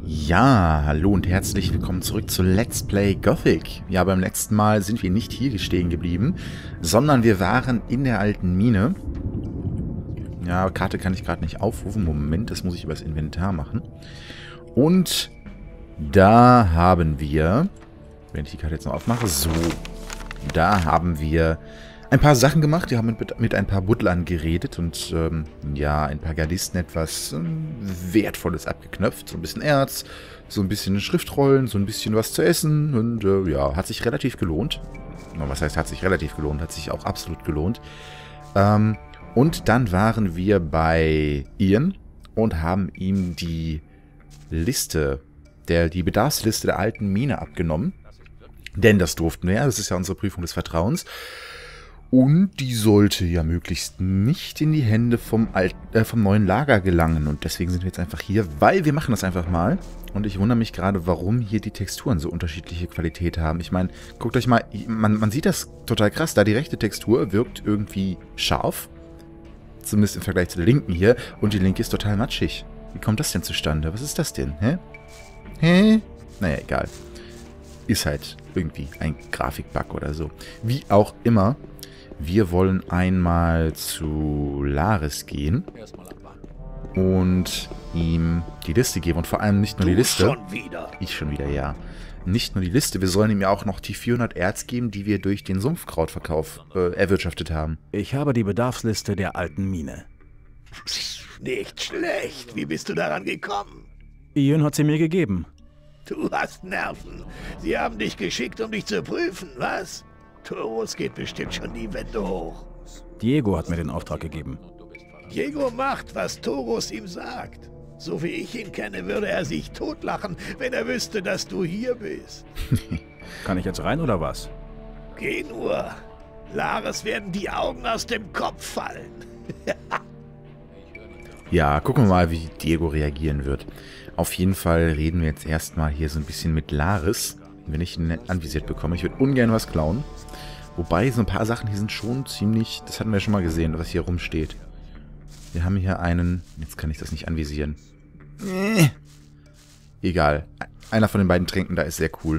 Ja, hallo und herzlich willkommen zurück zu Let's Play Gothic. Ja, beim letzten Mal sind wir nicht hier stehen geblieben, sondern wir waren in der alten Mine. Ja, Karte kann ich gerade nicht aufrufen. Moment, das muss ich über das Inventar machen. Und da haben wir, wenn ich die Karte jetzt noch aufmache, so, da haben wir ein paar Sachen gemacht. Wir haben mit ein paar Buddlern geredet und ja, ein paar Gardisten etwas Wertvolles abgeknöpft. So ein bisschen Erz, so ein bisschen Schriftrollen, so ein bisschen was zu essen und ja, hat sich relativ gelohnt. Was heißt, hat sich relativ gelohnt? Hat sich auch absolut gelohnt. Und dann waren wir bei Ian und haben ihm die Liste, die Bedarfsliste der alten Mine abgenommen. Denn das durften wir ja, das ist ja unsere Prüfung des Vertrauens. Und die sollte ja möglichst nicht in die Hände vom neuen Lager gelangen. Und deswegen sind wir jetzt einfach hier, weil wir machen das einfach mal. Und ich wundere mich gerade, warum hier die Texturen so unterschiedliche Qualität haben. Ich meine, guckt euch mal, man sieht das total krass. Da die rechte Textur wirkt irgendwie scharf. Zumindest im Vergleich zu der linken hier. Und die linke ist total matschig. Wie kommt das denn zustande? Was ist das denn? Hä? Naja, egal. Ist halt irgendwie ein Grafikbug oder so. Wie auch immer. Wir wollen einmal zu Laris gehen und ihm die Liste geben. Und vor allem nicht nur die Liste. Schon wieder. Ich schon wieder, ja. Nicht nur die Liste, wir sollen ihm ja auch noch die 400 Erz geben, die wir durch den Sumpfkrautverkauf erwirtschaftet haben. Ich habe die Bedarfsliste der alten Mine. Nicht schlecht. Wie bist du daran gekommen? Ian hat sie mir gegeben. Du hast Nerven. Sie haben dich geschickt, um dich zu prüfen, was? Taurus geht bestimmt schon die Wände hoch. Diego hat mir den Auftrag gegeben. Diego macht, was Taurus ihm sagt. So wie ich ihn kenne, würde er sich totlachen, wenn er wüsste, dass du hier bist. Kann ich jetzt rein oder was? Geh nur. Laris werden die Augen aus dem Kopf fallen. Ja, gucken wir mal, wie Diego reagieren wird. Auf jeden Fall reden wir jetzt erstmal hier so ein bisschen mit Laris, wenn ich ihn anvisiert bekomme. Ich würde ungern was klauen. Wobei, so ein paar Sachen hier sind schon ziemlich... Das hatten wir schon mal gesehen, was hier rumsteht. Wir haben hier einen... Jetzt kann ich das nicht anvisieren. Egal. Einer von den beiden Tränken da ist sehr cool.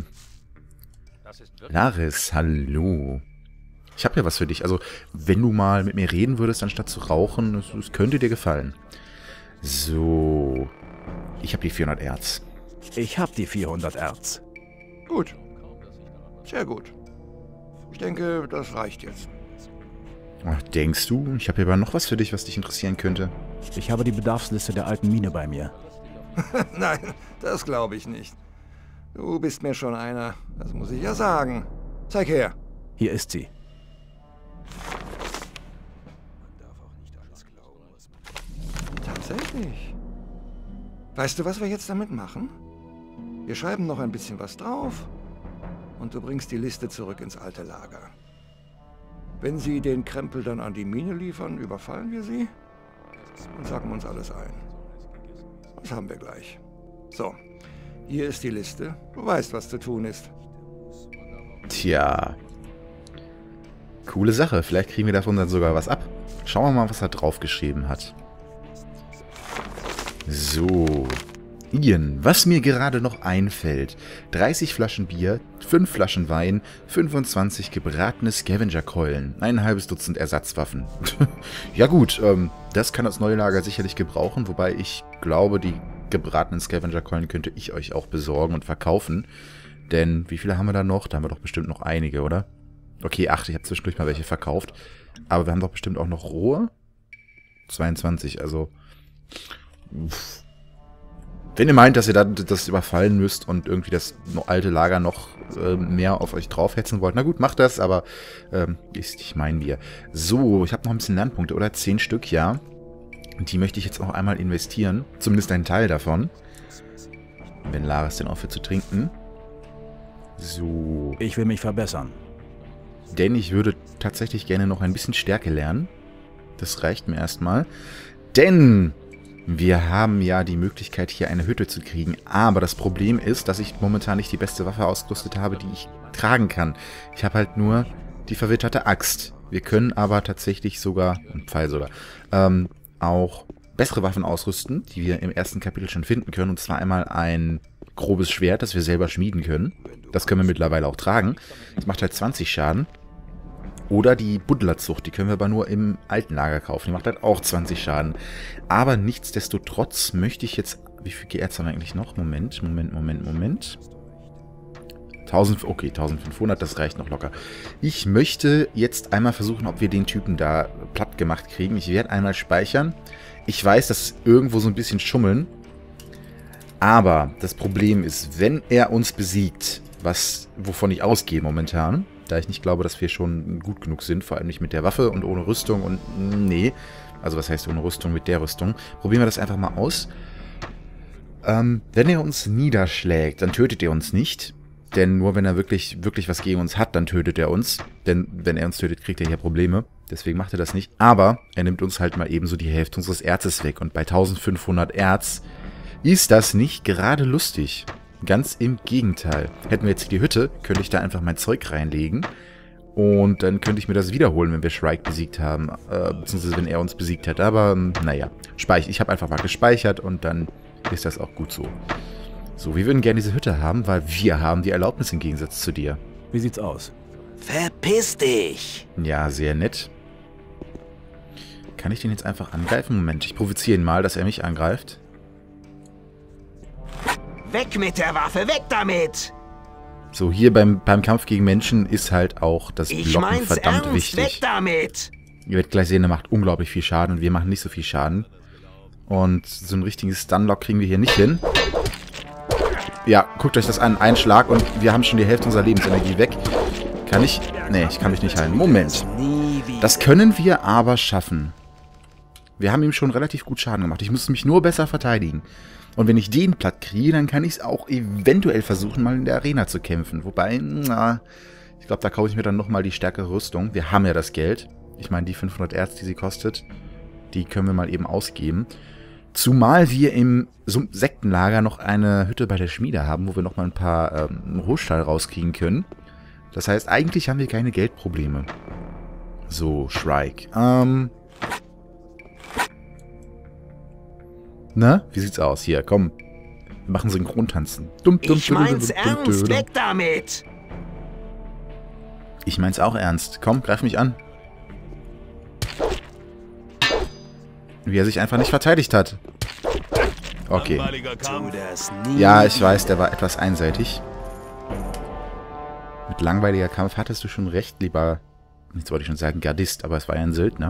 Laris, hallo. Ich habe ja was für dich. Also, wenn du mal mit mir reden würdest, anstatt zu rauchen, es könnte dir gefallen. So. Ich habe die 400 Erz. Ich habe die 400 Erz. Gut. Sehr gut. Ich denke, das reicht jetzt. Ach, denkst du? Ich habe hier aber noch was für dich, was dich interessieren könnte. Ich habe die Bedarfsliste der alten Mine bei mir. Nein, das glaube ich nicht. Du bist mir schon einer, das muss ich ja sagen. Zeig her. Hier ist sie. Tatsächlich. Weißt du, was wir jetzt damit machen? Wir schreiben noch ein bisschen was drauf und du bringst die Liste zurück ins alte Lager. Wenn sie den Krempel dann an die Mine liefern, überfallen wir sie und sacken uns alles ein. Das haben wir gleich. So, hier ist die Liste. Du weißt, was zu tun ist. Tja. Coole Sache. Vielleicht kriegen wir davon dann sogar was ab. Schauen wir mal, was er draufgeschrieben hat. So. Ian, was mir gerade noch einfällt. 30 Flaschen Bier, 5 Flaschen Wein, 25 gebratene Scavenger-Keulen, ein halbes Dutzend Ersatzwaffen. Ja gut, das kann das neue Lager sicherlich gebrauchen, wobei ich glaube, die gebratenen Scavenger-Keulen könnte ich euch auch besorgen und verkaufen. Denn, wie viele haben wir da noch? Da haben wir doch bestimmt noch einige, oder? Okay, 8, ich habe zwischendurch mal welche verkauft. Aber wir haben doch bestimmt auch noch rohe? 22, also... Wenn ihr meint, dass ihr das überfallen müsst und irgendwie das alte Lager noch mehr auf euch draufhetzen wollt, na gut, macht das, aber ich meine wir. So, ich habe noch ein bisschen Lernpunkte, oder? 10 Stück, ja. Und die möchte ich jetzt auch einmal investieren. Zumindest einen Teil davon. Wenn Laris denn aufhört zu trinken. So. Ich will mich verbessern. Denn ich würde tatsächlich gerne noch ein bisschen Stärke lernen. Das reicht mir erstmal. Denn... wir haben ja die Möglichkeit, hier eine Hütte zu kriegen. Aber das Problem ist, dass ich momentan nicht die beste Waffe ausgerüstet habe, die ich tragen kann. Ich habe halt nur die verwitterte Axt. Wir können aber tatsächlich sogar, ein Pfeil sogar, auch bessere Waffen ausrüsten, die wir im ersten Kapitel schon finden können. Und zwar einmal ein grobes Schwert, das wir selber schmieden können. Das können wir mittlerweile auch tragen. Das macht halt 20 Schaden. Oder die Buddlerzucht, die können wir aber nur im alten Lager kaufen. Die macht halt auch 20 Schaden. Aber nichtsdestotrotz möchte ich jetzt... Wie viel Geerz haben wir eigentlich noch? Moment. 1500, das reicht noch locker. Ich möchte jetzt einmal versuchen, ob wir den Typen da platt gemacht kriegen. Ich werde einmal speichern. Ich weiß, das ist irgendwo so ein bisschen schummeln. Aber das Problem ist, wenn er uns besiegt, wovon ich ausgehe momentan, da ich nicht glaube, dass wir schon gut genug sind, vor allem nicht mit der Waffe und ohne Rüstung und nee. Also was heißt ohne Rüstung, mit der Rüstung? Probieren wir das einfach mal aus. Wenn er uns niederschlägt, dann tötet er uns nicht. Denn nur wenn er wirklich was gegen uns hat, dann tötet er uns. Denn wenn er uns tötet, kriegt er hier Probleme. Deswegen macht er das nicht. Aber er nimmt uns halt mal ebenso die Hälfte unseres Erzes weg. Und bei 1500 Erz ist das nicht gerade lustig. Ganz im Gegenteil. Hätten wir jetzt die Hütte, könnte ich da einfach mein Zeug reinlegen. Und dann könnte ich mir das wiederholen, wenn wir Shrike besiegt haben. Beziehungsweise wenn er uns besiegt hat. Aber naja, ich habe einfach mal gespeichert und dann ist das auch gut so. So, wir würden gerne diese Hütte haben, weil wir haben die Erlaubnis im Gegensatz zu dir. Wie sieht's aus? Verpiss dich! Ja, sehr nett. Kann ich den jetzt einfach angreifen? Moment, ich provoziere ihn mal, dass er mich angreift. Weg mit der Waffe, weg damit! So, hier beim Kampf gegen Menschen ist halt auch das Blocken verdammt wichtig. Weg damit! Ihr werdet gleich sehen, er macht unglaublich viel Schaden und wir machen nicht so viel Schaden. Und so ein richtiges Stunlock kriegen wir hier nicht hin. Ja, guckt euch das an. Ein Schlag und wir haben schon die Hälfte unserer Lebensenergie weg. Kann ich? Nee, ich kann mich nicht heilen. Moment. Das können wir aber schaffen. Wir haben ihm schon relativ gut Schaden gemacht. Ich muss mich nur besser verteidigen. Und wenn ich den platt kriege, dann kann ich es auch eventuell versuchen, mal in der Arena zu kämpfen. Wobei, na, ich glaube, da kaufe ich mir dann nochmal die stärkere Rüstung. Wir haben ja das Geld. Ich meine, die 500 Erz, die sie kostet, die können wir mal eben ausgeben. Zumal wir im Sektenlager noch eine Hütte bei der Schmiede haben, wo wir nochmal ein paar Rohstahl rauskriegen können. Das heißt, eigentlich haben wir keine Geldprobleme. So, Shrike. Na, wie sieht's aus? Hier, komm. Wir machen Synchrontanzen. Ich mein's ernst, weg damit! Ich mein's auch ernst. Komm, greif mich an. Wie er sich einfach nicht verteidigt hat. Okay. Ja, ich weiß, der war etwas einseitig. Mit langweiliger Kampf hattest du schon recht, lieber... Jetzt wollte ich schon sagen Gardist, aber es war ja ein Söldner.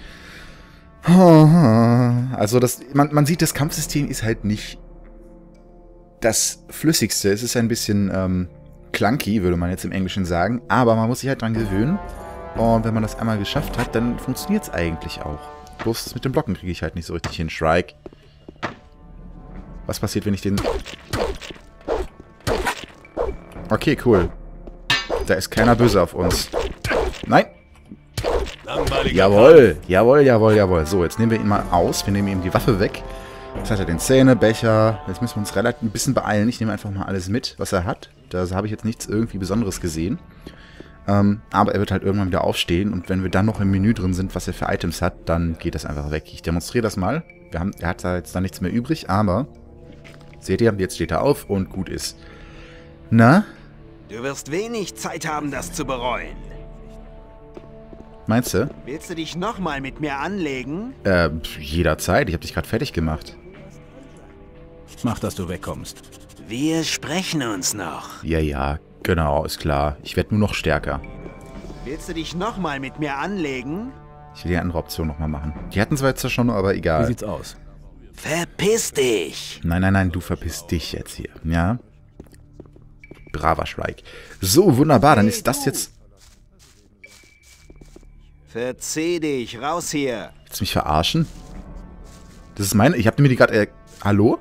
Also man sieht, das Kampfsystem ist halt nicht das Flüssigste. Es ist ein bisschen clunky, würde man jetzt im Englischen sagen. Aber man muss sich halt dran gewöhnen. Und wenn man das einmal geschafft hat, dann funktioniert es eigentlich auch. Bloß mit dem Blocken kriege ich halt nicht so richtig hin. Shrike. Was passiert, wenn ich den... Okay, cool. Da ist keiner böse auf uns. Nein! Jawohl, jawohl, jawohl, jawohl. So, jetzt nehmen wir ihn mal aus. Wir nehmen ihm die Waffe weg. Jetzt hat er den Zähnebecher. Jetzt müssen wir uns relativ ein bisschen beeilen. Ich nehme einfach mal alles mit, was er hat. Da habe ich jetzt nichts irgendwie Besonderes gesehen. Aber er wird halt irgendwann wieder aufstehen. Und wenn wir dann noch im Menü drin sind, was er für Items hat, dann geht das einfach weg. Ich demonstriere das mal. Er hat da jetzt da nichts mehr übrig, aber... Seht ihr, jetzt steht er auf und gut ist. Na? Du wirst wenig Zeit haben, das zu bereuen. Meinst du? Willst du dich nochmal mit mir anlegen? Jederzeit. Ich habe dich gerade fertig gemacht. Mach, dass du wegkommst. Wir sprechen uns noch. Ja, ja, genau, ist klar. Ich werde nur noch stärker. Willst du dich nochmal mit mir anlegen? Ich will die andere Option nochmal machen. Die hatten zwar jetzt schon, aber egal. Wie sieht's aus? Verpiss dich! Nein, nein, nein, du verpiss dich jetzt hier. Ja? Braver Shrike. So, wunderbar, dann ist das jetzt... Verzieh dich, raus hier! Willst du mich verarschen? Das ist meine... Ich hab mir die gerade... hallo?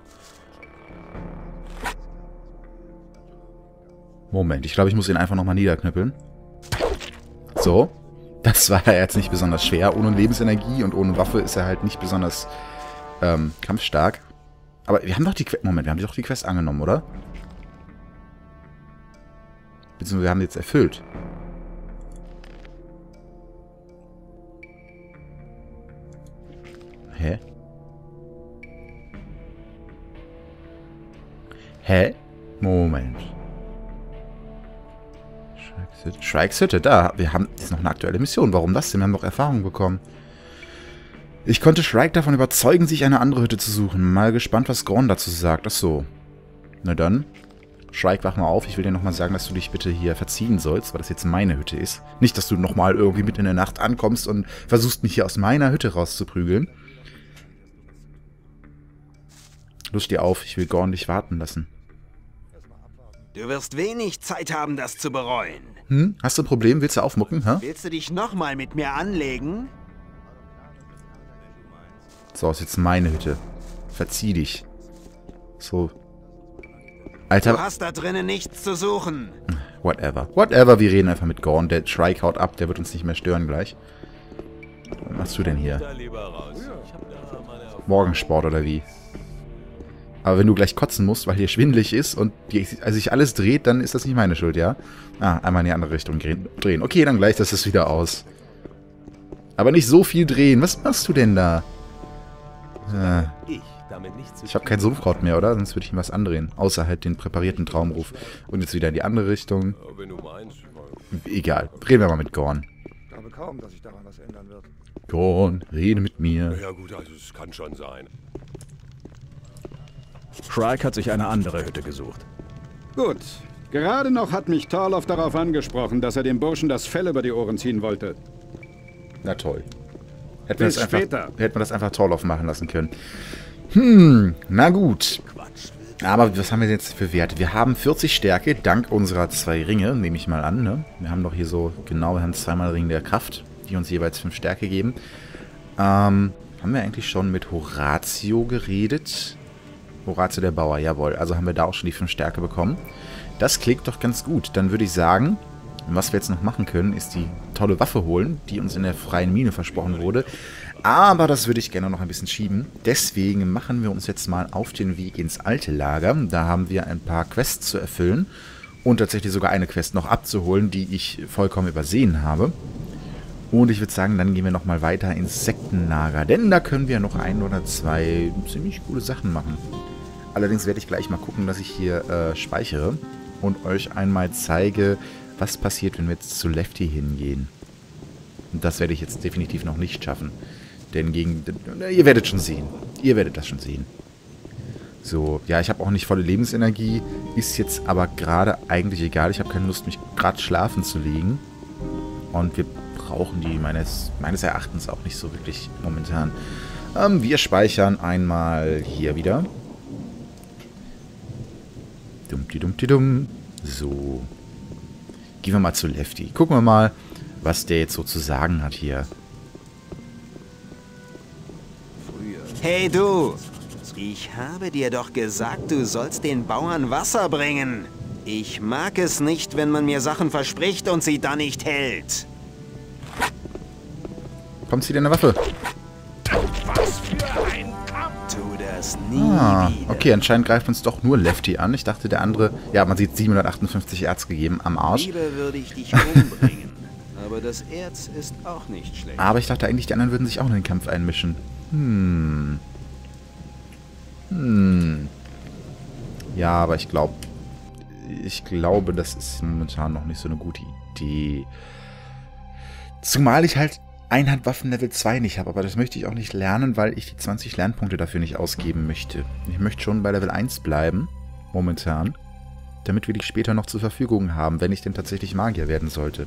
Moment, ich glaube, ich muss ihn einfach nochmal niederknüppeln. So. Das war ja jetzt nicht besonders schwer. Ohne Lebensenergie und ohne Waffe ist er halt nicht besonders kampfstark. Aber wir haben doch die Quest... Moment, wir haben doch die Quest angenommen, oder? Beziehungsweise wir haben die jetzt erfüllt. Hä? Hä? Moment. Shrikes Hütte, da. Wir haben jetzt noch eine aktuelle Mission. Warum das denn? Wir haben doch Erfahrung bekommen. Ich konnte Shrike davon überzeugen, sich eine andere Hütte zu suchen. Mal gespannt, was Gorn dazu sagt. Ach so. Na dann. Shrike, wach mal auf. Ich will dir nochmal sagen, dass du dich bitte hier verziehen sollst, weil das jetzt meine Hütte ist. Nicht, dass du nochmal irgendwie mitten in der Nacht ankommst und versuchst, mich hier aus meiner Hütte rauszuprügeln. Los, steh auf. Ich will Gorn dich warten lassen. Du wirst wenig Zeit haben, das zu bereuen. Hm? Hast du ein Problem? Willst du aufmucken? Hä? Willst du dich nochmal mit mir anlegen? So, ist jetzt meine Hütte. Verzieh dich. So. Alter. Du hast da drinnen nichts zu suchen. Whatever. Whatever, wir reden einfach mit Gorn. Der Shrike haut ab, der wird uns nicht mehr stören gleich. Was machst du denn hier? Morgensport oder wie? Aber wenn du gleich kotzen musst, weil hier schwindelig ist und sich alles dreht, dann ist das nicht meine Schuld, ja? Ah, einmal in die andere Richtung drehen. Okay, dann gleicht das wieder aus. Aber nicht so viel drehen. Was machst du denn da? Ich habe kein Sumpfkraut mehr, oder? Sonst würde ich ihm was andrehen. Außer halt den präparierten Traumruf. Und jetzt wieder in die andere Richtung. Egal. Reden wir mal mit Gorn. Ich glaube kaum, dass sich daran was ändern wird. Gorn, rede mit mir. Ja gut, also es kann schon sein. Shrike hat sich eine andere Hütte gesucht. Gut. Gerade noch hat mich Torloff darauf angesprochen, dass er dem Burschen das Fell über die Ohren ziehen wollte. Na toll. Hätten wir das einfach Torloff machen lassen können. Na gut. Aber was haben wir jetzt für Werte? Wir haben 40 Stärke, dank unserer 2 Ringe, nehme ich mal an. Ne? Wir haben doch hier so, genau, wir haben 2-mal Ring der Kraft, die uns jeweils 5 Stärke geben. Haben wir eigentlich schon mit Horatio geredet? Horatio der Bauer, jawohl. Also haben wir da auch schon die 5 Stärke bekommen. Das klingt doch ganz gut. Dann würde ich sagen, was wir jetzt noch machen können, ist die tolle Waffe holen, die uns in der freien Mine versprochen wurde. Aber das würde ich gerne noch ein bisschen schieben. Deswegen machen wir uns jetzt mal auf den Weg ins alte Lager. Da haben wir ein paar Quests zu erfüllen. Und tatsächlich sogar eine Quest noch abzuholen, die ich vollkommen übersehen habe. Und ich würde sagen, dann gehen wir nochmal weiter ins Sektenlager. Denn da können wir noch 1 oder 2 ziemlich coole Sachen machen. Allerdings werde ich gleich mal gucken, dass ich hier speichere. Und euch einmal zeige, was passiert, wenn wir jetzt zu Lefty hingehen. Und das werde ich jetzt definitiv noch nicht schaffen. Denn ihr werdet schon sehen. Ihr werdet das schon sehen. So, ja, ich habe auch nicht volle Lebensenergie. Ist jetzt aber gerade eigentlich egal. Ich habe keine Lust, mich gerade schlafen zu legen. Und wir brauchen die meines Erachtens auch nicht so wirklich momentan. Wir speichern einmal hier wieder. Dumm. So. Gehen wir mal zu Lefty. Gucken wir mal, was der jetzt so zu sagen hat hier. Hey du! Ich habe dir doch gesagt, du sollst den Bauern Wasser bringen. Ich mag es nicht, wenn man mir Sachen verspricht und sie dann nicht hält. Kommt sie denn eine Waffe? Was für ein Kampf! Tu das nie wieder. Okay, anscheinend greift uns doch nur Lefty an. Ich dachte, der andere... Ja, man sieht 758 Erz gegeben am Arsch. Lieber würde ich dich umbringen. Aber das Erz ist auch nicht schlecht. Aber ich dachte eigentlich, die anderen würden sich auch in den Kampf einmischen. Ja, aber ich glaube, das ist momentan noch nicht so eine gute Idee. Zumal ich halt Einhandwaffen Level 2 nicht habe, aber das möchte ich auch nicht lernen, weil ich die 20 Lernpunkte dafür nicht ausgeben möchte. Ich möchte schon bei Level 1 bleiben, momentan, damit wir die später noch zur Verfügung haben, wenn ich denn tatsächlich Magier werden sollte.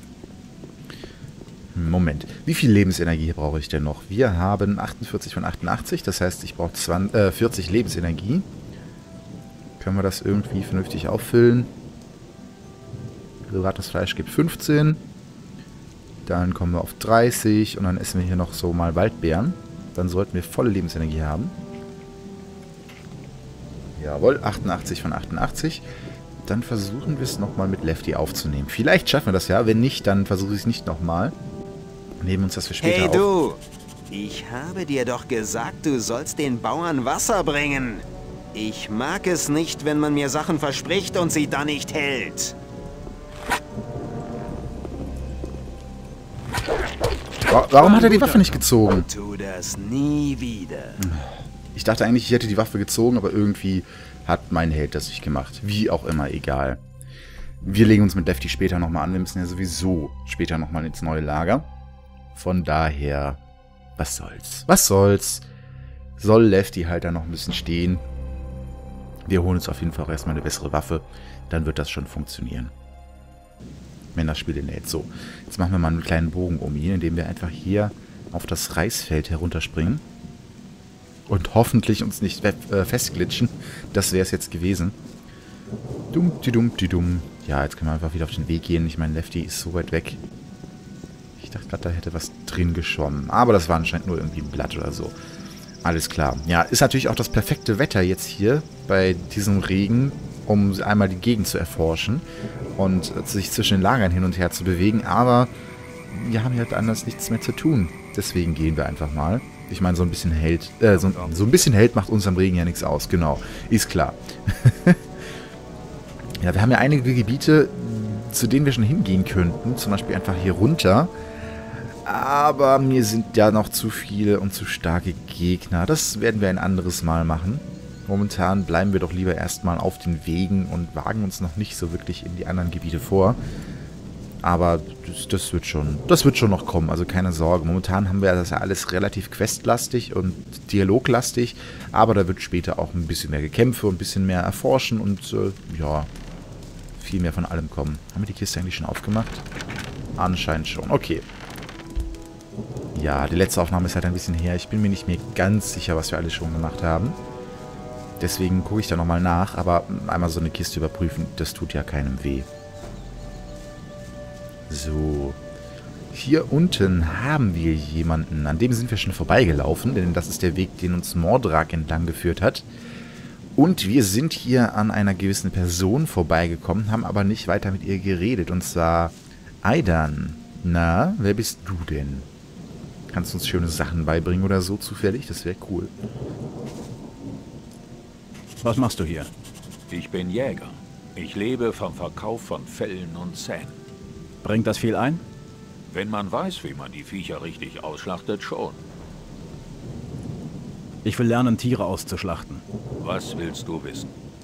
Moment, wie viel Lebensenergie brauche ich denn noch? Wir haben 48 von 88, das heißt, ich brauche 40 Lebensenergie. Können wir das irgendwie vernünftig auffüllen? Grilllates Fleisch gibt 15. Dann kommen wir auf 30 und dann essen wir hier noch so mal Waldbeeren. Dann sollten wir volle Lebensenergie haben. Jawohl, 88 von 88. Dann versuchen wir es nochmal mit Lefty aufzunehmen. Vielleicht schaffen wir das ja, wenn nicht, dann versuche ich es nicht nochmal. Nehmen uns das für später auf. Hey du! Ich habe dir doch gesagt, du sollst den Bauern Wasser bringen. Ich mag es nicht, wenn man mir Sachen verspricht und sie dann nicht hält. Warum hat er die Waffe nicht gezogen? Tu das nie wieder. Ich dachte eigentlich, ich hätte die Waffe gezogen, aber irgendwie hat mein Held das nicht gemacht. Wie auch immer, egal. Wir legen uns mit Lefty später nochmal an. Wir müssen ja sowieso später nochmal ins neue Lager. Von daher, was soll's? Was soll's? Soll Lefty halt da noch ein bisschen stehen. Wir holen uns auf jeden Fall auch erstmal eine bessere Waffe. Dann wird das schon funktionieren. Wenn das Spiel denn lädt. So, jetzt machen wir mal einen kleinen Bogen um ihn, indem wir einfach hier auf das Reisfeld herunterspringen. Und hoffentlich uns nicht festglitschen. Das wäre es jetzt gewesen. Dumm. Ja, jetzt können wir einfach wieder auf den Weg gehen. Ich meine, Lefty ist so weit weg. Ich dachte gerade, da hätte was drin geschwommen. Aber das war anscheinend nur irgendwie ein Blatt oder so. Alles klar. Ja, ist natürlich auch das perfekte Wetter jetzt hier bei diesem Regen, um einmal die Gegend zu erforschen und sich zwischen den Lagern hin und her zu bewegen. Aber wir haben halt anders nichts mehr zu tun. Deswegen gehen wir einfach mal. Ich meine, so ein bisschen Held, so ein bisschen Held macht uns am Regen ja nichts aus. Genau, ist klar. Ja, wir haben ja einige Gebiete, zu denen wir schon hingehen könnten. Zum Beispiel einfach hier runter. Aber mir sind ja noch zu viele und zu starke Gegner. Das werden wir ein anderes Mal machen. Momentan bleiben wir doch lieber erstmal auf den Wegen und wagen uns noch nicht so wirklich in die anderen Gebiete vor. Aber das wird schon noch kommen, also keine Sorge. Momentan haben wir das ja alles relativ questlastig und dialoglastig. Aber da wird später auch ein bisschen mehr Gekämpfe und ein bisschen mehr erforschen und ja, viel mehr von allem kommen. Haben wir die Kiste eigentlich schon aufgemacht? Anscheinend schon, okay. Ja, die letzte Aufnahme ist halt ein bisschen her. Ich bin mir nicht mehr ganz sicher, was wir alles schon gemacht haben. Deswegen gucke ich da nochmal nach. Aber einmal so eine Kiste überprüfen, das tut ja keinem weh. So. Hier unten haben wir jemanden. An dem sind wir schon vorbeigelaufen. Denn das ist der Weg, den uns Mordrak entlang geführt hat. Und wir sind hier an einer gewissen Person vorbeigekommen, haben aber nicht weiter mit ihr geredet. Und zwar Aidan. Na, wer bist du denn? Kannst du uns schöne Sachen beibringen oder so zufällig? Das wäre cool. Was machst du hier? Ich bin Jäger. Ich lebe vom Verkauf von Fellen und Zähnen. Bringt das viel ein? Wenn man weiß, wie man die Viecher richtig ausschlachtet, schon. Ich will lernen, Tiere auszuschlachten. Was willst du wissen?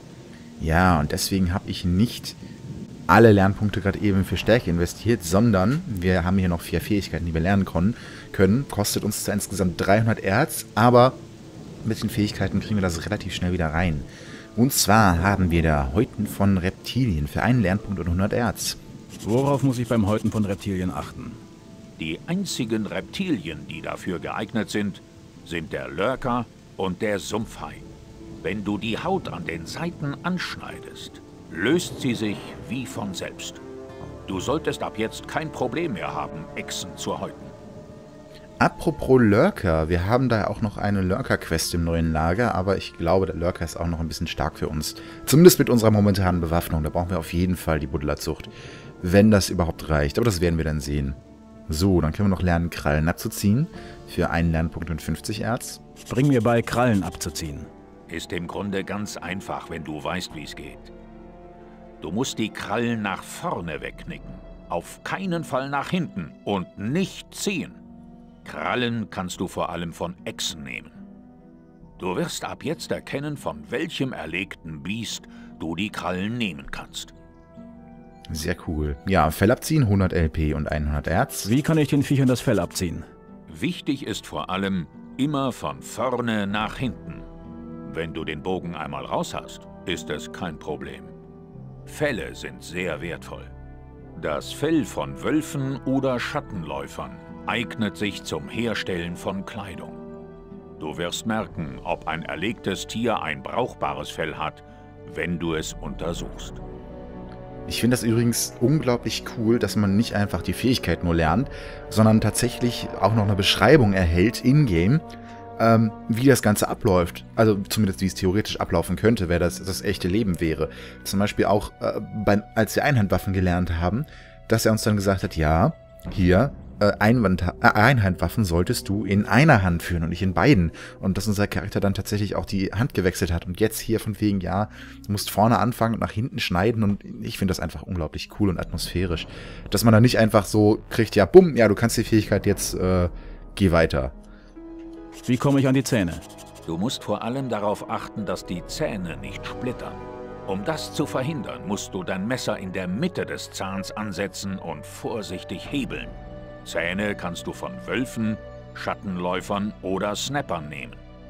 Ja, und deswegen habe ich nicht alle Lernpunkte gerade eben für Stärke investiert, sondern wir haben hier noch 4 Fähigkeiten, die wir lernen können. Kostet uns zwar insgesamt 300 Erz, aber mit den Fähigkeiten kriegen wir das relativ schnell wieder rein. Und zwar haben wir da Häuten von Reptilien für einen Lernpunkt und 100 Erz. Worauf muss ich beim Häuten von Reptilien achten? Die einzigen Reptilien, die dafür geeignet sind, sind der Lurker und der Sumpfhai. Wenn du die Haut an den Seiten anschneidest, löst sie sich wie von selbst. Du solltest ab jetzt kein Problem mehr haben, Echsen zu häuten. Apropos Lurker, wir haben da auch noch eine Lurker-Quest im neuen Lager, aber ich glaube, der Lurker ist auch noch ein bisschen stark für uns. Zumindest mit unserer momentanen Bewaffnung, da brauchen wir auf jeden Fall die Buddlerzucht. Wenn das überhaupt reicht, aber das werden wir dann sehen. So, dann können wir noch lernen, Krallen abzuziehen. Für einen Lernpunkt und 50 Erz. Bring mir bei, Krallen abzuziehen. Ist im Grunde ganz einfach, wenn du weißt, wie es geht. Du musst die Krallen nach vorne wegknicken. Auf keinen Fall nach hinten und nicht ziehen. Krallen kannst du vor allem von Echsen nehmen. Du wirst ab jetzt erkennen, von welchem erlegten Biest du die Krallen nehmen kannst. Sehr cool. Ja, Fell abziehen, 100 LP und 100 Erz. Wie kann ich den Viechern das Fell abziehen? Wichtig ist vor allem, immer von vorne nach hinten. Wenn du den Bogen einmal raus hast, ist es kein Problem. Felle sind sehr wertvoll. Das Fell von Wölfen oder Schattenläufern eignet sich zum Herstellen von Kleidung. Du wirst merken, ob ein erlegtes Tier ein brauchbares Fell hat, wenn du es untersuchst. Ich finde das übrigens unglaublich cool, dass man nicht einfach die Fähigkeit nur lernt, sondern tatsächlich auch noch eine Beschreibung erhält in-game, wie das Ganze abläuft. Also zumindest wie es theoretisch ablaufen könnte, wenn das echte Leben wäre. Zum Beispiel auch, als wir Einhandwaffen gelernt haben, dass er uns dann gesagt hat, ja, hier, Einhandwaffen solltest du in einer Hand führen und nicht in beiden. Und dass unser Charakter dann tatsächlich auch die Hand gewechselt hat. Und jetzt hier von wegen, ja, du musst vorne anfangen und nach hinten schneiden. Und ich finde das einfach unglaublich cool und atmosphärisch. Dass man dann nicht einfach so kriegt, ja, bumm, ja, du kannst die Fähigkeit jetzt, geh weiter. Wie komme ich an die Zähne? Du musst vor allem darauf achten, dass die Zähne nicht splittern. Um das zu verhindern, musst du dein Messer in der Mitte des Zahns ansetzen und vorsichtig hebeln. Zähne kannst du von Wölfen, Schattenläufern oder Snappern nehmen.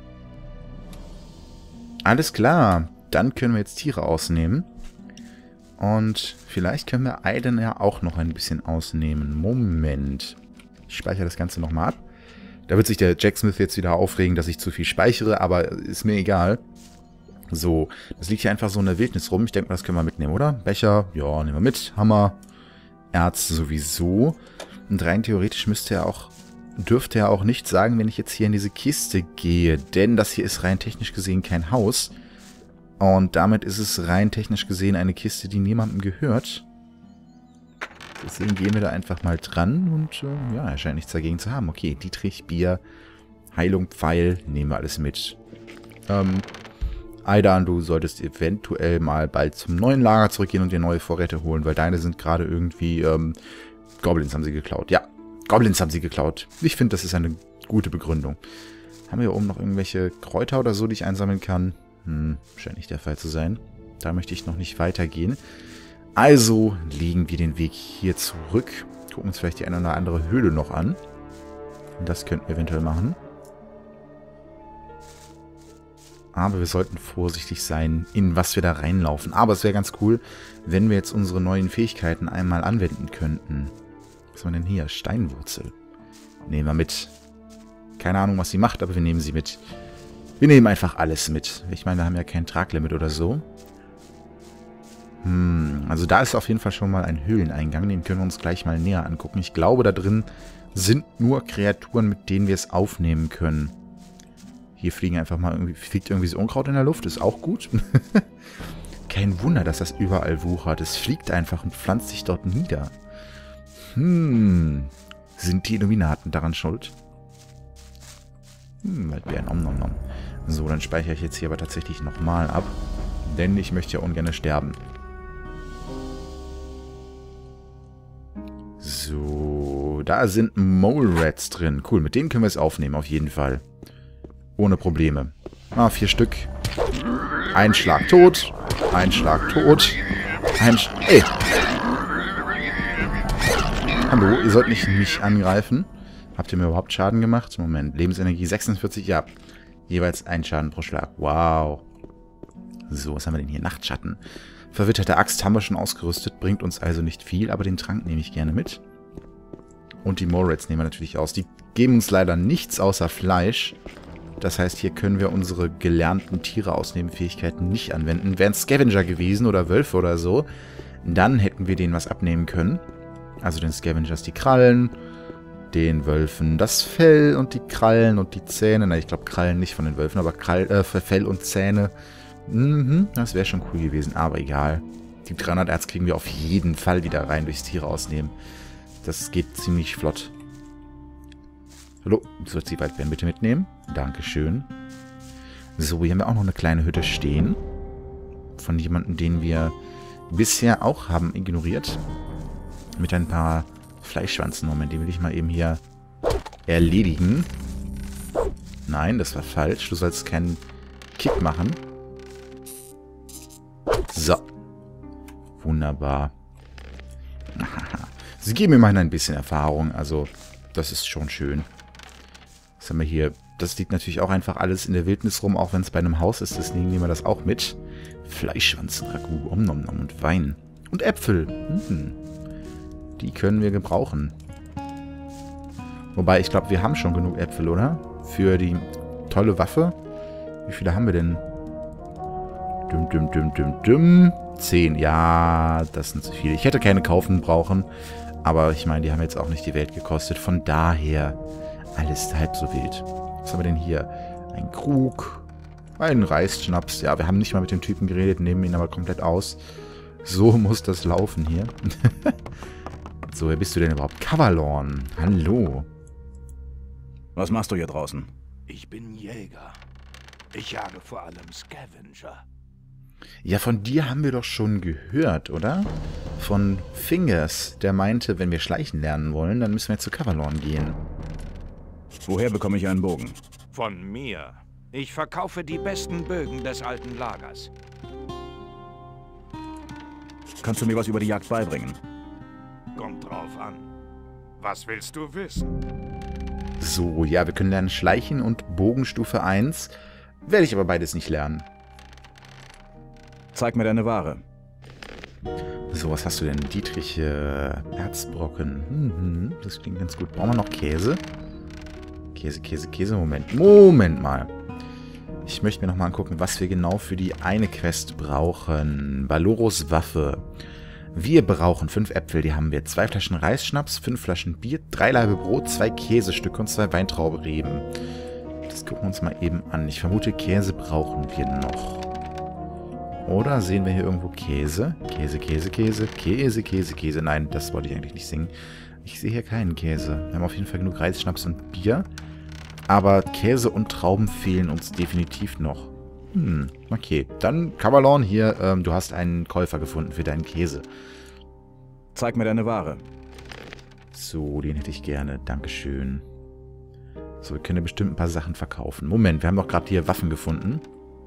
Alles klar. Dann können wir jetzt Tiere ausnehmen. Und vielleicht können wir Aiden ja auch noch ein bisschen ausnehmen. Moment. Ich speichere das Ganze nochmal ab. Da wird sich der Jack Smith jetzt wieder aufregen, dass ich zu viel speichere, aber ist mir egal. So, das liegt hier einfach so in der Wildnis rum. Ich denke mal, das können wir mitnehmen, oder? Becher, ja, nehmen wir mit. Hammer, Erz sowieso. Und rein theoretisch dürfte er auch nicht sagen, wenn ich jetzt hier in diese Kiste gehe. Denn das hier ist rein technisch gesehen kein Haus. Und damit ist es rein technisch gesehen eine Kiste, die niemandem gehört. Deswegen gehen wir da einfach mal dran und ja, er scheint nichts dagegen zu haben. Okay, Dietrich, Bier, Heilung, Pfeil, nehmen wir alles mit. Aidan, du solltest eventuell mal bald zum neuen Lager zurückgehen und dir neue Vorräte holen, weil deine sind gerade irgendwie, Goblins haben sie geklaut. Ja, Goblins haben sie geklaut. Ich finde, das ist eine gute Begründung. Haben wir hier oben noch irgendwelche Kräuter oder so, die ich einsammeln kann? Scheint nicht der Fall zu sein. Da möchte ich noch nicht weitergehen. Also legen wir den Weg hier zurück. Gucken uns vielleicht die eine oder andere Höhle noch an. Das könnten wir eventuell machen. Aber wir sollten vorsichtig sein, in was wir da reinlaufen. Aber es wäre ganz cool, wenn wir jetzt unsere neuen Fähigkeiten einmal anwenden könnten. Was haben wir denn hier? Steinwurzel. Nehmen wir mit. Keine Ahnung, was sie macht, aber wir nehmen sie mit. Wir nehmen einfach alles mit. Ich meine, wir haben ja kein Traglimit oder so. Also da ist auf jeden Fall schon mal ein Höhleneingang. Den können wir uns gleich mal näher angucken. Ich glaube, da drin sind nur Kreaturen, mit denen wir es aufnehmen können. Hier fliegt irgendwie so Unkraut in der Luft. Ist auch gut. Kein Wunder, dass das überall wuchert. Es fliegt einfach und pflanzt sich dort nieder. Sind die Illuminaten daran schuld? Waldbeeren, om nom nom. So, dann speichere ich jetzt hier aber tatsächlich nochmal ab. Denn ich möchte ja ungern sterben. So, da sind Mole Rats drin. Cool, mit denen können wir es aufnehmen, auf jeden Fall. Ohne Probleme. 4 Stück. Ein Schlag tot. Ein Schlag tot. Ey! Hallo, ihr sollt nicht mich angreifen. Habt ihr mir überhaupt Schaden gemacht? Moment, Lebensenergie 46, ja. Jeweils ein Schaden pro Schlag. Wow. So, was haben wir denn hier? Nachtschatten. Verwitterte Axt haben wir schon ausgerüstet, bringt uns also nicht viel, aber den Trank nehme ich gerne mit. Und die Mole Rats nehmen wir natürlich aus. Die geben uns leider nichts außer Fleisch. Das heißt, hier können wir unsere gelernten Tiere ausnehmen Fähigkeiten nicht anwenden. Wären Scavenger gewesen oder Wölfe oder so, dann hätten wir denen was abnehmen können. Also den Scavengers die Krallen, den Wölfen das Fell und die Krallen und die Zähne. Na, ich glaube Krallen nicht von den Wölfen, aber Fell und Zähne. Das wäre schon cool gewesen, aber egal. Die 300 Erz kriegen wir auf jeden Fall wieder rein durchs Tiere ausnehmen. Das geht ziemlich flott. Hallo, du sollst die Waldbeeren bitte mitnehmen. Dankeschön. So, hier haben wir auch noch eine kleine Hütte stehen. Von jemandem, den wir bisher auch haben ignoriert. Mit ein paar Fleischschwanzen. Moment, den will ich mal eben hier erledigen. Nein, das war falsch. Du sollst keinen Kick machen. So. Wunderbar. Sie geben immerhin ein bisschen Erfahrung. Also, das ist schon schön. Was haben wir hier? Das liegt natürlich auch einfach alles in der Wildnis rum, auch wenn es bei einem Haus ist. Deswegen nehmen wir das auch mit. Fleischschwanzen, Ragout, om nom nom und Wein. Und Äpfel. Die können wir gebrauchen. Wobei, ich glaube, wir haben schon genug Äpfel, oder? Für die tolle Waffe. Wie viele haben wir denn? 10. Ja, das sind zu viele. Ich hätte keine kaufen brauchen. Aber ich meine, die haben jetzt auch nicht die Welt gekostet. Von daher alles halb so wild. Was haben wir denn hier? Ein Krug. Ein Reisschnaps. Ja, wir haben nicht mal mit dem Typen geredet, nehmen ihn aber komplett aus. So muss das laufen hier. So, wer bist du denn überhaupt? Kavalorn. Hallo. Was machst du hier draußen? Ich bin Jäger. Ich jage vor allem Scavenger. Ja, von dir haben wir doch schon gehört, oder? Von Fingers, der meinte, wenn wir schleichen lernen wollen, dann müssen wir zu Kavalorn gehen. Woher bekomme ich einen Bogen? Von mir. Ich verkaufe die besten Bögen des alten Lagers. Kannst du mir was über die Jagd beibringen? Kommt drauf an. Was willst du wissen? So, ja, wir können lernen Schleichen und Bogenstufe 1. Werde ich aber beides nicht lernen. Zeig mir deine Ware. So, was hast du denn? Dietrich, Erzbrocken. Das klingt ganz gut. Brauchen wir noch Käse? Käse. Moment mal. Ich möchte mir nochmal angucken, was wir genau für die eine Quest brauchen. Baloros Waffe. Wir brauchen 5 Äpfel, die haben wir. 2 Flaschen Reisschnaps, 5 Flaschen Bier, 3 Laibe Brot, 2 Käsestücke und 2 Weintraubenreben. Das gucken wir uns mal eben an. Ich vermute, Käse brauchen wir noch. Oder sehen wir hier irgendwo Käse? Käse. Nein, das wollte ich eigentlich nicht singen. Ich sehe hier keinen Käse. Wir haben auf jeden Fall genug Reisschnaps und Bier. Aber Käse und Trauben fehlen uns definitiv noch. Okay. Dann, Kavallon, hier, du hast einen Käufer gefunden für deinen Käse. Zeig mir deine Ware. So, den hätte ich gerne. Dankeschön. So, wir können ja bestimmt ein paar Sachen verkaufen. Moment, wir haben doch gerade hier Waffen gefunden.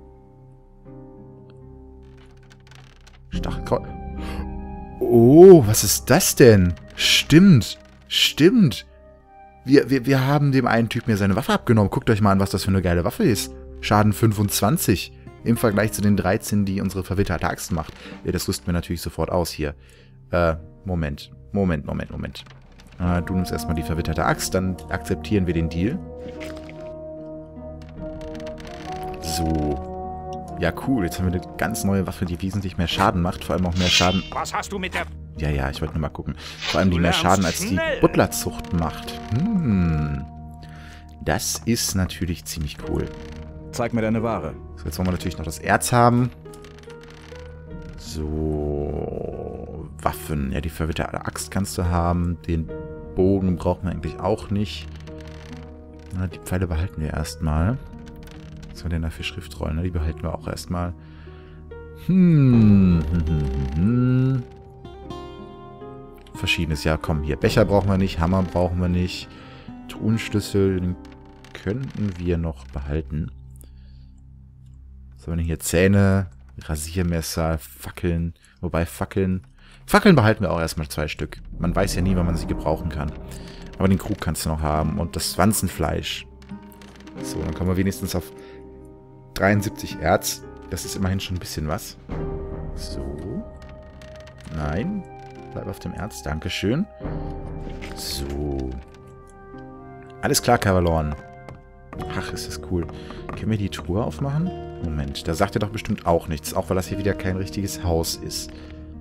Stachelkreuz. Oh, was ist das denn? Stimmt. Wir haben dem einen Typen ja seine Waffe abgenommen. Guckt euch mal an, was das für eine geile Waffe ist. Schaden 25. Im Vergleich zu den 13, die unsere verwitterte Axt macht. Ja, das rüsten wir natürlich sofort aus hier. Moment. Du nimmst erstmal die verwitterte Axt, dann akzeptieren wir den Deal. So. Ja, cool. Jetzt haben wir eine ganz neue Waffe, die wesentlich mehr Schaden macht. Vor allem auch mehr Schaden... Was hast du mit der... Ja, ich wollte nur mal gucken. Vor allem die mehr Schaden als die Butlerzucht macht. Das ist natürlich ziemlich cool. Zeig mir deine Ware. So, jetzt wollen wir natürlich noch das Erz haben. So, Waffen. Ja, die verwitterte Axt kannst du haben. Den Bogen brauchen wir eigentlich auch nicht. Na, die Pfeile behalten wir erstmal. Was haben wir denn da für Schriftrollen? Ne? Die behalten wir auch erstmal. Verschiedenes. Ja, komm, hier. Becher brauchen wir nicht. Hammer brauchen wir nicht. Truhenschlüssel, den könnten wir noch behalten. Was haben wir denn hier? Zähne, Rasiermesser, Fackeln. Wobei Fackeln behalten wir auch erstmal 2 Stück. Man weiß ja nie, wann man sie gebrauchen kann. Aber den Krug kannst du noch haben. Und das Wanzenfleisch. So, dann kommen wir wenigstens auf 73 Erz. Das ist immerhin schon ein bisschen was. So. Nein. Bleib auf dem Erz. Dankeschön. So. Alles klar, Kavallon. Ach, ist das cool. Können wir die Truhe aufmachen? Moment, da sagt er doch bestimmt auch nichts. Auch weil das hier wieder kein richtiges Haus ist.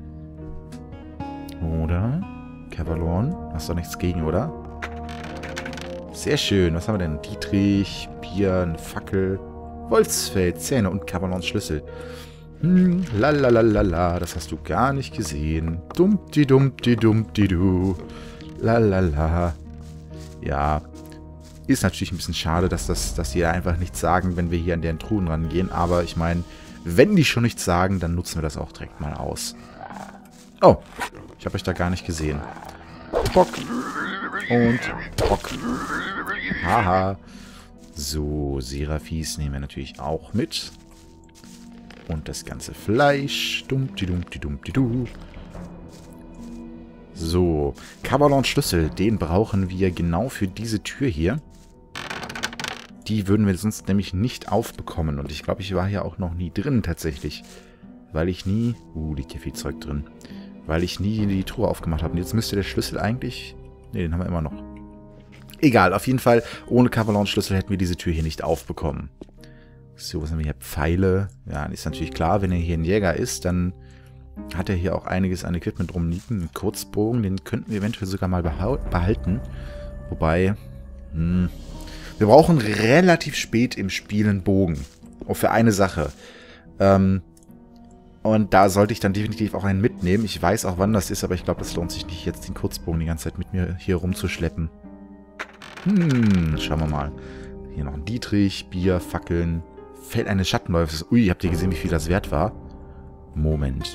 Oder? Kavallon? Hast doch nichts gegen, oder? Sehr schön. Was haben wir denn? Dietrich, Bier, eine Fackel, Wolfsfell, Zähne und Kavallons Schlüssel. Lalalala, das hast du gar nicht gesehen. Dumpdi-dumpdi-dumpdi-du. Lalala. Ja, ist natürlich ein bisschen schade, dass die einfach nichts sagen, wenn wir hier an deren Truhen rangehen. Aber ich meine, wenn die schon nichts sagen, dann nutzen wir das auch direkt mal aus. Oh, ich habe euch da gar nicht gesehen. Bock. Und Bock. Haha. So, Seraphis nehmen wir natürlich auch mit. Und das ganze Fleisch. Dumpdi-dumpdi-dumpdi-du. So, Kavallons Schlüssel, den brauchen wir genau für diese Tür hier. Die würden wir sonst nämlich nicht aufbekommen. Und ich glaube, ich war hier auch noch nie drin tatsächlich. Weil ich nie... liegt hier viel Zeug drin. Weil ich nie die Truhe aufgemacht habe. Und jetzt müsste der Schlüssel eigentlich... Ne, den haben wir immer noch. Egal, auf jeden Fall, ohne Kavallons Schlüssel hätten wir diese Tür hier nicht aufbekommen. So, was haben wir hier? Pfeile. Ja, ist natürlich klar, wenn er hier ein Jäger ist, dann hat er hier auch einiges an Equipment rumliegen. Einen Kurzbogen, den könnten wir eventuell sogar mal behalten. Wobei, wir brauchen relativ spät im Spiel einen Bogen. Auch für eine Sache. Und da sollte ich dann definitiv auch einen mitnehmen. Ich weiß auch, wann das ist, aber ich glaube, das lohnt sich nicht, jetzt den Kurzbogen die ganze Zeit mit mir hier rumzuschleppen. Schauen wir mal. Hier noch ein Dietrich, Bier, Fackeln. Feld eines Schattenläufers. Ui, habt ihr gesehen, wie viel das wert war? Moment.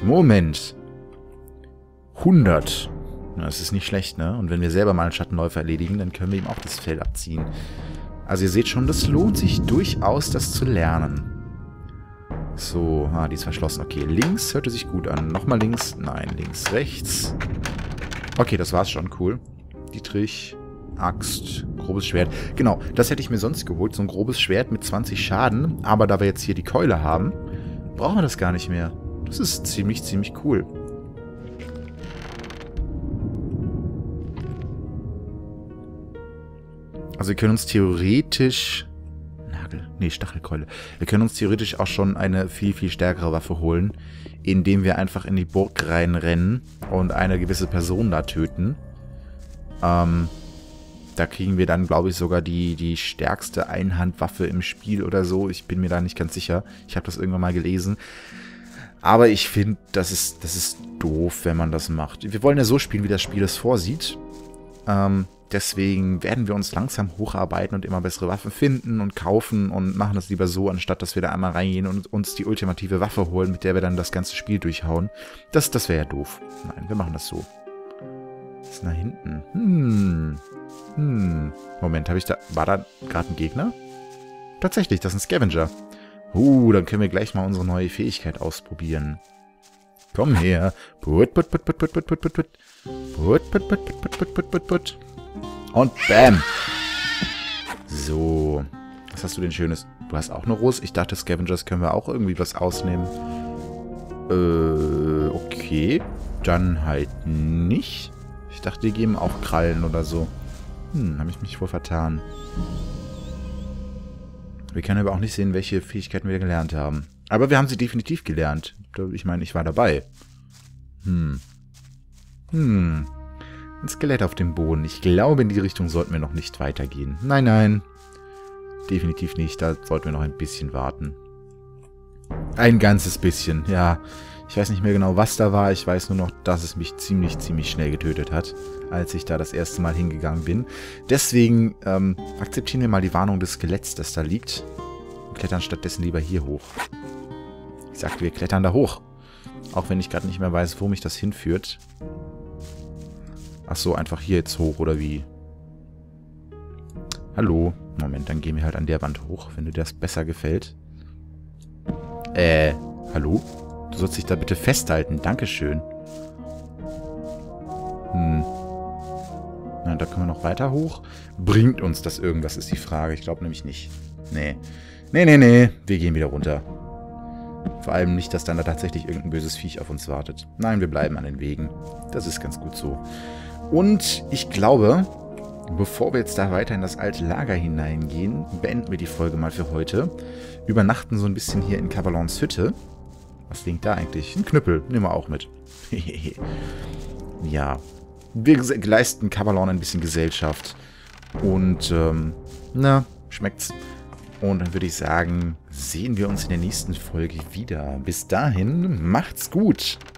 100. Na, das ist nicht schlecht, ne? Und wenn wir selber mal einen Schattenläufer erledigen, dann können wir ihm auch das Fell abziehen. Also ihr seht schon, das lohnt sich durchaus, das zu lernen. So, die ist verschlossen. Okay, links hörte sich gut an. Nochmal links. Nein, links, rechts. Okay, das war's schon. Cool. Dietrich, Axt, grobes Schwert. Genau, das hätte ich mir sonst geholt. So ein grobes Schwert mit 20 Schaden. Aber da wir jetzt hier die Keule haben, brauchen wir das gar nicht mehr. Das ist ziemlich, ziemlich cool. Also wir können uns theoretisch... Stachelkeule. Wir können uns theoretisch auch schon eine viel, viel stärkere Waffe holen, indem wir einfach in die Burg reinrennen und eine gewisse Person da töten. Da kriegen wir dann, glaube ich, sogar die stärkste Einhandwaffe im Spiel oder so. Ich bin mir da nicht ganz sicher. Ich habe das irgendwann mal gelesen. Aber ich finde, das ist doof, wenn man das macht. Wir wollen ja so spielen, wie das Spiel es vorsieht. Deswegen werden wir uns langsam hocharbeiten und immer bessere Waffen finden und kaufen und machen das lieber so, anstatt dass wir da einmal reingehen und uns die ultimative Waffe holen, mit der wir dann das ganze Spiel durchhauen. Das wäre ja doof. Nein, wir machen das so. Was ist denn da hinten? Moment, war da gerade ein Gegner? Tatsächlich, das ist ein Scavenger. Dann können wir gleich mal unsere neue Fähigkeit ausprobieren. Komm her. Put. Und bam. So. Was hast du denn Schönes? Du hast auch eine Rose? Ich dachte, Scavengers können wir auch irgendwie was ausnehmen. Okay. Dann halt nicht. Ich dachte, die geben auch Krallen oder so. Habe ich mich wohl vertan. Wir können aber auch nicht sehen, welche Fähigkeiten wir gelernt haben. Aber wir haben sie definitiv gelernt. Ich meine, ich war dabei. Ein Skelett auf dem Boden. Ich glaube, in die Richtung sollten wir noch nicht weitergehen. Nein. Definitiv nicht. Da sollten wir noch ein bisschen warten. Ein ganzes bisschen, ja. Ich weiß nicht mehr genau, was da war. Ich weiß nur noch, dass es mich ziemlich, ziemlich schnell getötet hat, als ich da das erste Mal hingegangen bin. Deswegen akzeptieren wir mal die Warnung des Skeletts, das da liegt. Und klettern stattdessen lieber hier hoch. Ich sagte, wir klettern da hoch. Auch wenn ich gerade nicht mehr weiß, wo mich das hinführt. Ach so, einfach hier jetzt hoch, oder wie? Hallo? Moment, dann gehen wir halt an der Wand hoch, wenn dir das besser gefällt. Hallo? Du sollst dich da bitte festhalten. Dankeschön. Na, da können wir noch weiter hoch. Bringt uns das irgendwas, ist die Frage. Ich glaube nämlich nicht. Nee. Wir gehen wieder runter. Vor allem nicht, dass dann da tatsächlich irgendein böses Viech auf uns wartet. Nein, wir bleiben an den Wegen. Das ist ganz gut so. Und ich glaube, bevor wir jetzt da weiter in das alte Lager hineingehen, beenden wir die Folge mal für heute. Übernachten so ein bisschen hier in Kavalons Hütte. Was liegt da eigentlich? Ein Knüppel. Nehmen wir auch mit. Ja. Wir leisten Kavalon ein bisschen Gesellschaft. Und, schmeckt's. Und dann würde ich sagen, sehen wir uns in der nächsten Folge wieder. Bis dahin, macht's gut.